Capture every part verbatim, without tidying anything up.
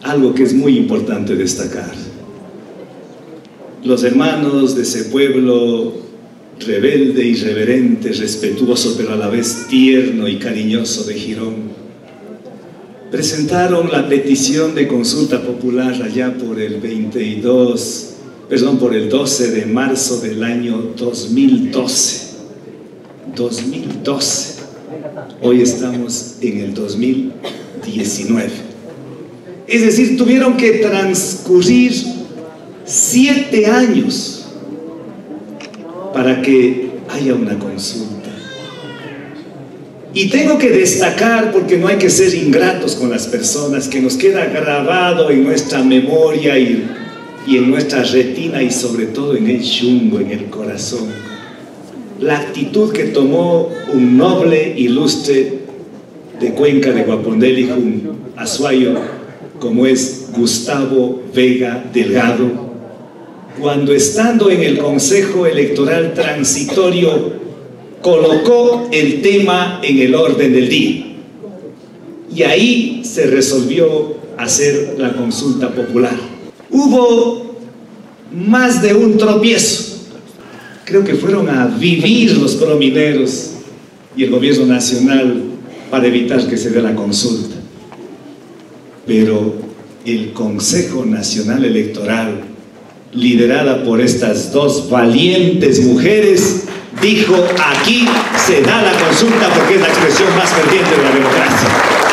algo que es muy importante destacar. Los hermanos de ese pueblo rebelde, irreverente, respetuoso, pero a la vez tierno y cariñoso de Girón, presentaron la petición de consulta popular allá por el veintidós, perdón, por el doce de marzo del año dos mil doce. dos mil doce. Hoy estamos en el dos mil diecinueve. Es decir, tuvieron que transcurrir siete años para que haya una consulta. Y tengo que destacar, porque no hay que ser ingratos con las personas, que nos queda grabado en nuestra memoria y, y en nuestra retina y sobre todo en el chungo, en el corazón, la actitud que tomó un noble ilustre de Cuenca, de Guapondélijum, Azuayo, como es Gustavo Vega Delgado, cuando estando en el Consejo Electoral Transitorio colocó el tema en el orden del día. Y ahí se resolvió hacer la consulta popular. Hubo más de un tropiezo. Creo que fueron a vivir los promineros y el gobierno nacional para evitar que se dé la consulta. Pero el Consejo Nacional Electoral, liderada por estas dos valientes mujeres, dijo: aquí se da la consulta porque es la expresión más ferviente de la democracia.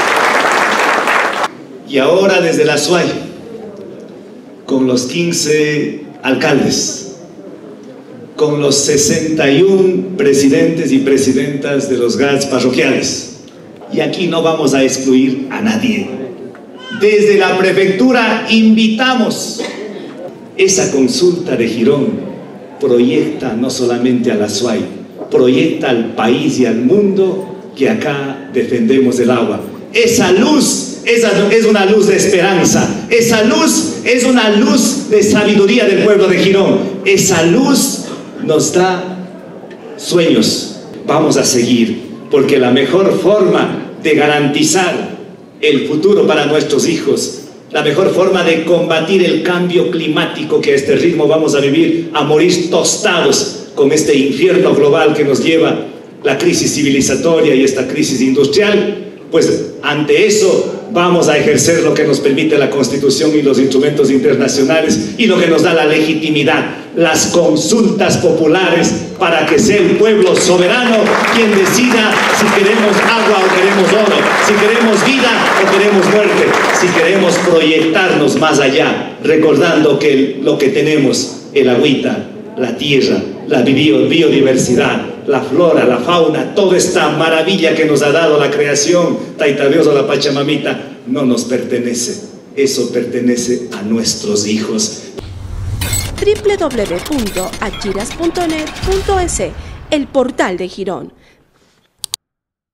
Y ahora desde la Azuay, con los quince alcaldes, con los sesenta y uno presidentes y presidentas de los G A Ts parroquiales, y aquí no vamos a excluir a nadie, desde la prefectura invitamos. Esa consulta de Girón proyecta no solamente a la Azuay, proyecta al país y al mundo que acá defendemos el agua. Esa luz esa es una luz de esperanza, esa luz es una luz de sabiduría del pueblo de Girón. Esa luz nos da sueños. Vamos a seguir, porque la mejor forma de garantizar el futuro para nuestros hijos, la mejor forma de combatir el cambio climático, que a este ritmo vamos a vivir, a morir tostados con este infierno global que nos lleva la crisis civilizatoria y esta crisis industrial, pues ante eso vamos a ejercer lo que nos permite la Constitución y los instrumentos internacionales y lo que nos da la legitimidad, las consultas populares, para que sea el pueblo soberano quien decida si queremos agua o queremos oro, si queremos vida o queremos muerte, si queremos proyectarnos más allá, recordando que lo que tenemos, el agüita, la tierra, la biodiversidad, la flora, la fauna, toda esta maravilla que nos ha dado la creación, Taita Dios o la Pachamamita, no nos pertenece. Eso pertenece a nuestros hijos. doble u doble u doble u punto achiras punto net punto es, el portal de Girón.